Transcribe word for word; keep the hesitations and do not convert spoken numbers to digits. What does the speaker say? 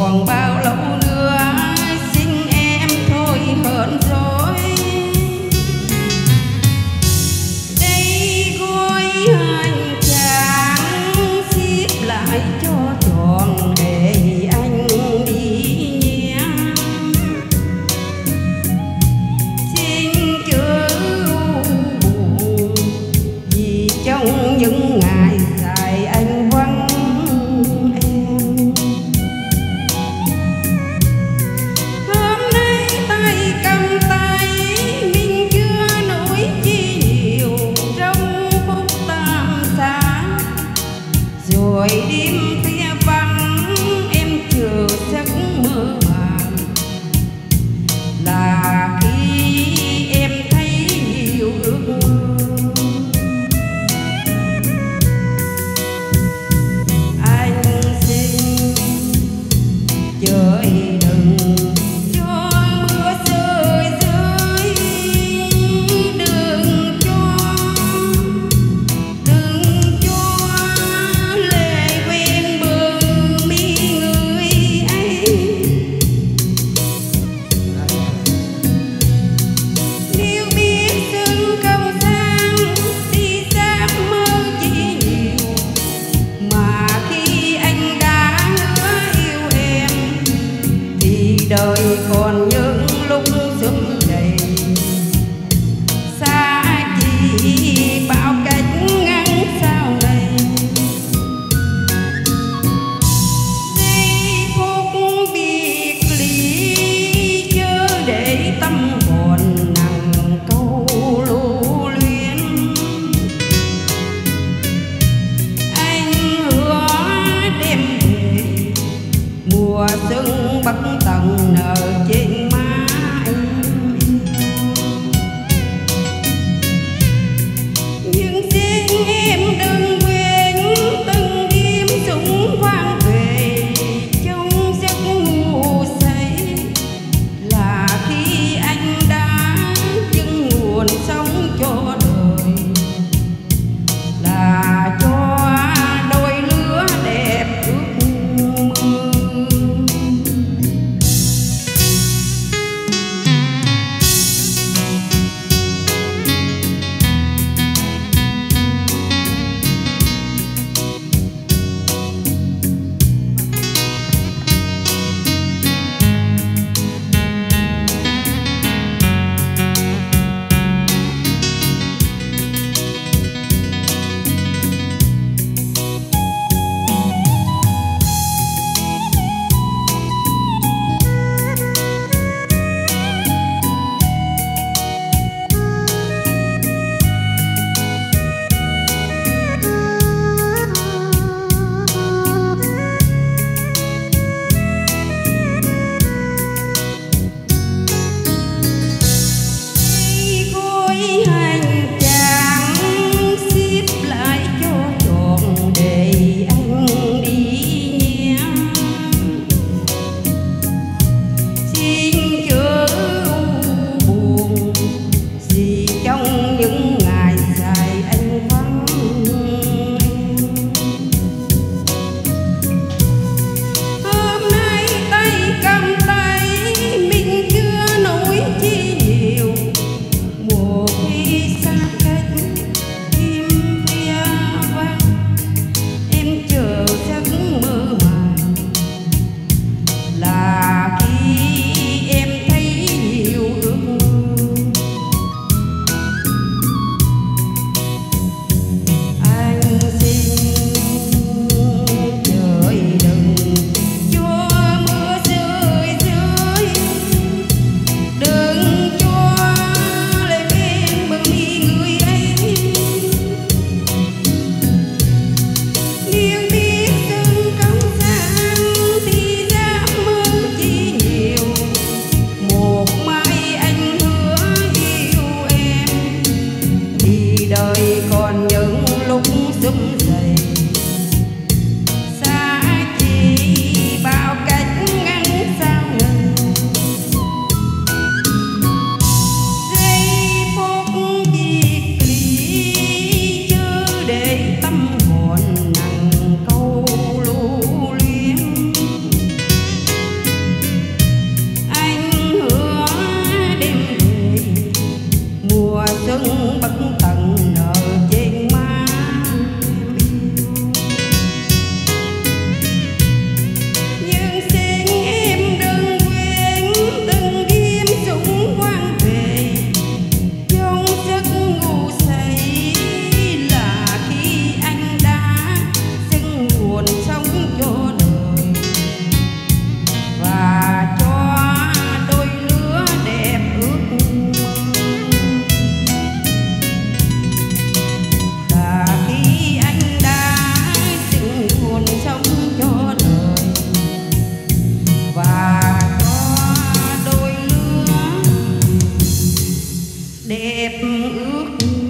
còn bao lâu nữa xin em thôi hờn dỗi. Đây gói hành trang ship lại cho tròn để anh đi nhé. Xin chớ buồn vì trong những ngày dài anh vắng em. Hôm nay tay cầm tay mình chưa nỗi chi nhiều trong phút tạm xa. Rồi đêm khuya vắng em chờ giấc mơ màng là khi em thấy nhiều ước mơ. Anh xin trời đừng cho mưa rơi rơi, đừng cho đừng cho lệ quên bờ mi người ấy. Nếu biết sự không sang thì giấc mơ chỉ nhiều, mà khi anh đã hứa yêu em thì đời còn những lúc sớm đầy xa chỉ bao cách ngăn sao này. Giây phút biệt ly chớ để tâm còn nặng câu lưu luyến. Anh hứa đêm về mùa xuân bắc tầng nở trên má em yêu. Nhưng xin em đừng quên từng đêm súng vang về trong giấc ngủ say, là khi anh đã chứng nguồn sống cho đời, là cho đôi lứa đẹp ước mơ. ước